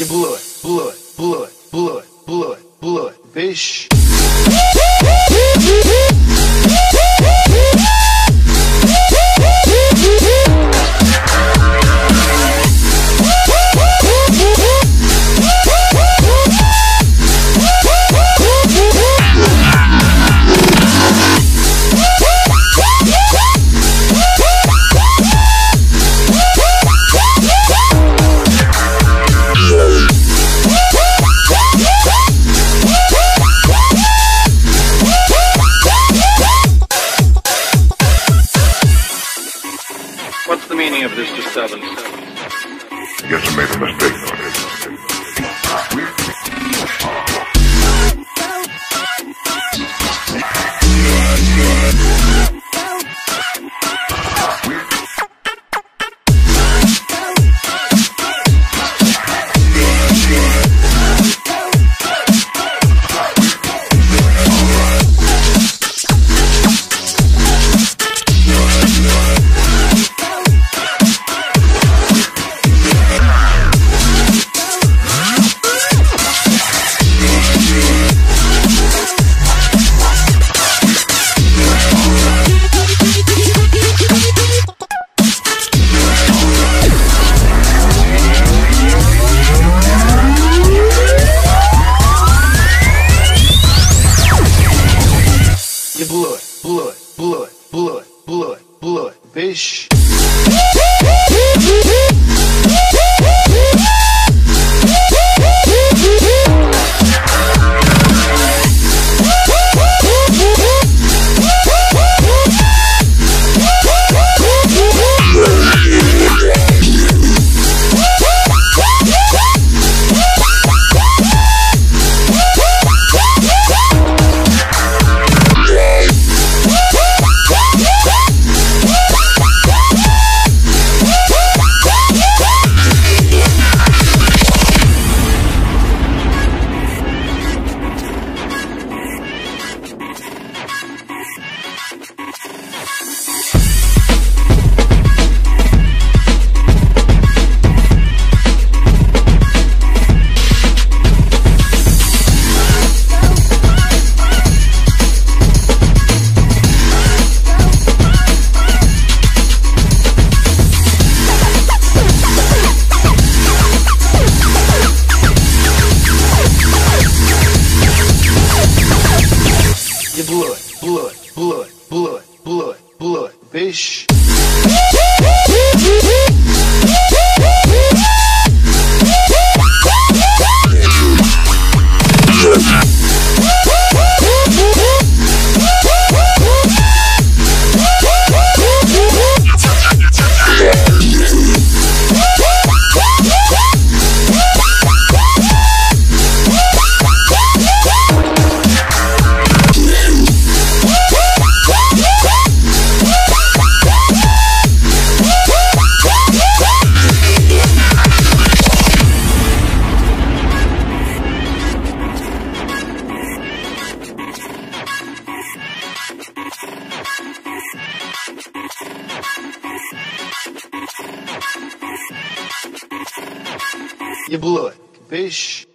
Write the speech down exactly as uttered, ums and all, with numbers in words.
You blew it, blew it, blew it, blew it, blew it, blew it, bish. What's the meaning of this disturbance? I guess I made a mistake on it. You blew it, blew it, blew it, blew it, blew it, blew it, bish. You blew it, blew it, blew it, blew it, blew it, blew it, bish. You blew it, bish.